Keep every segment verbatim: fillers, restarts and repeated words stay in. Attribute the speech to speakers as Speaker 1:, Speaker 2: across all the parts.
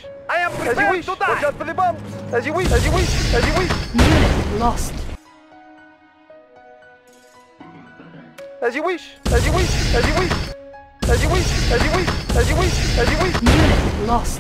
Speaker 1: I am
Speaker 2: As you
Speaker 1: prepared
Speaker 2: wish.
Speaker 1: to die.
Speaker 2: Watch out for the bumps. As you wish. As you wish. As you wish.
Speaker 3: Unit lost.
Speaker 2: As you wish. As you wish. As you wish. As you wish. As you wish. As you wish. As you wish.
Speaker 3: Unit lost.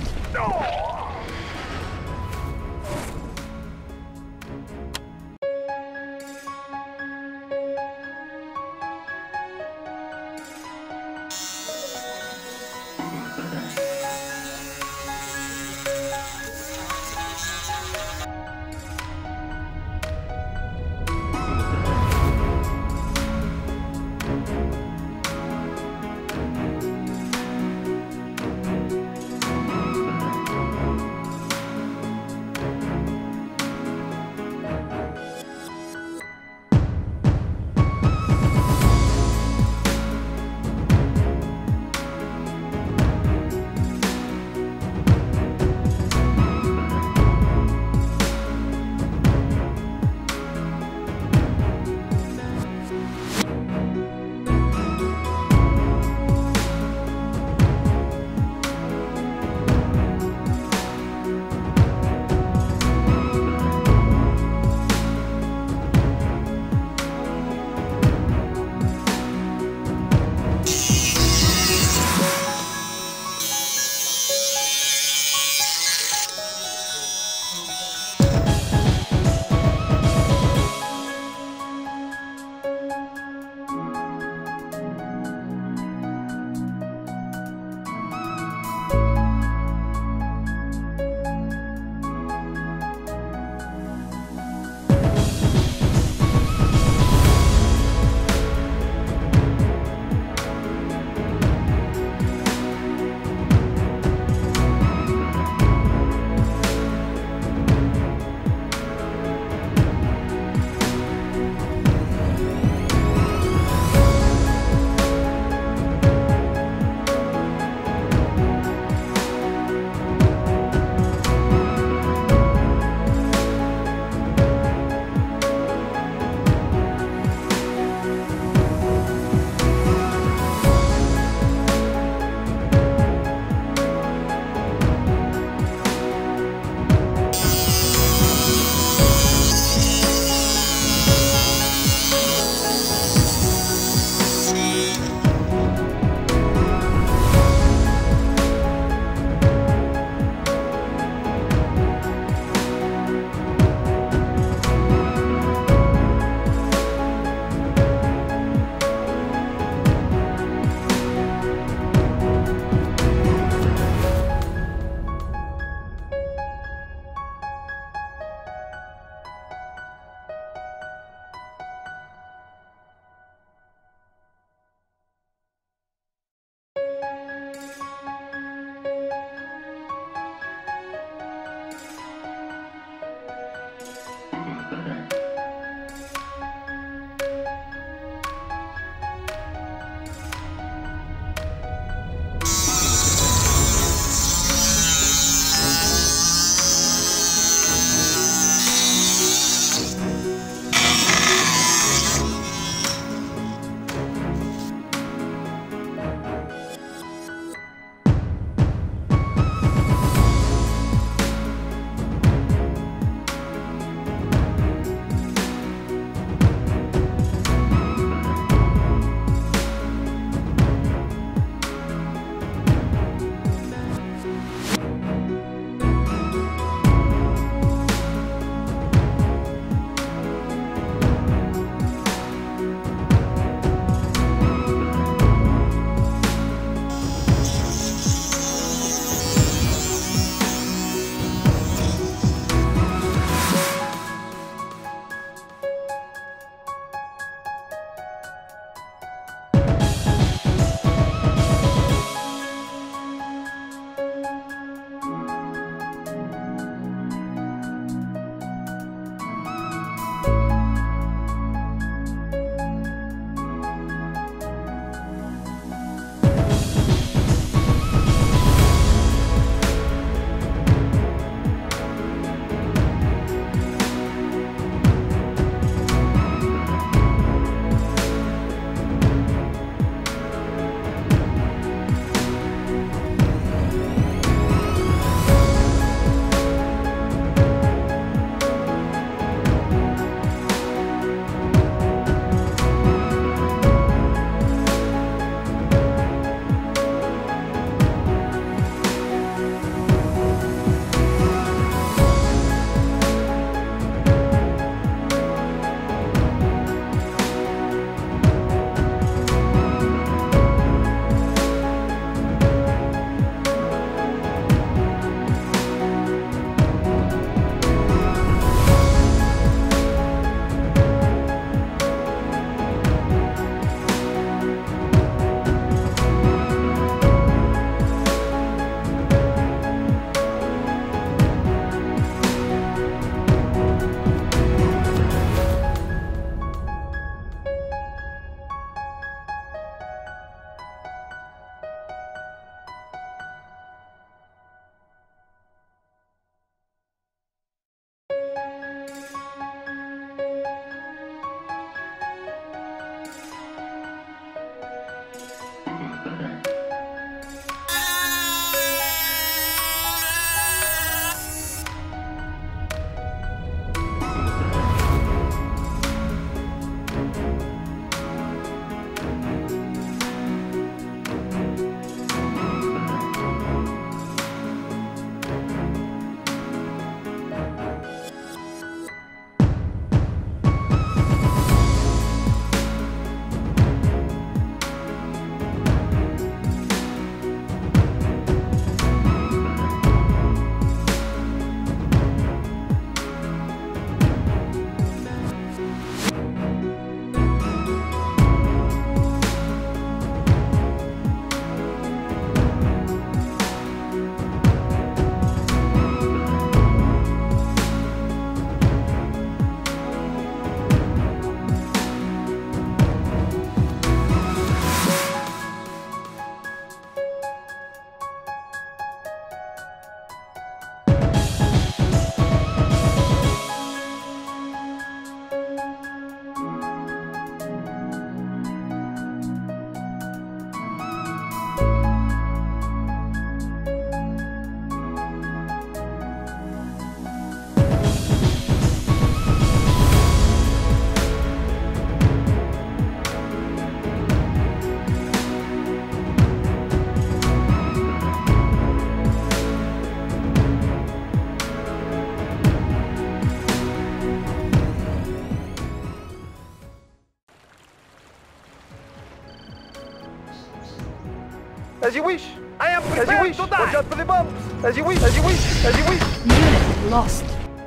Speaker 2: As you wish.
Speaker 1: I am
Speaker 2: As you
Speaker 1: prepared
Speaker 2: wish.
Speaker 1: to
Speaker 2: Watch
Speaker 1: die.
Speaker 2: out for the bumps. As you wish. As you wish. As you wish.
Speaker 3: Unit lost.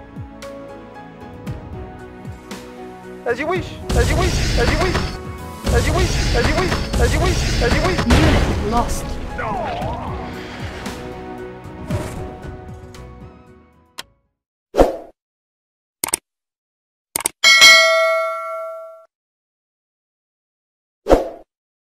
Speaker 2: As you wish. As you wish. As you wish. As you wish. As you wish. As you wish. As you wish.
Speaker 3: Unit lost.
Speaker 1: No.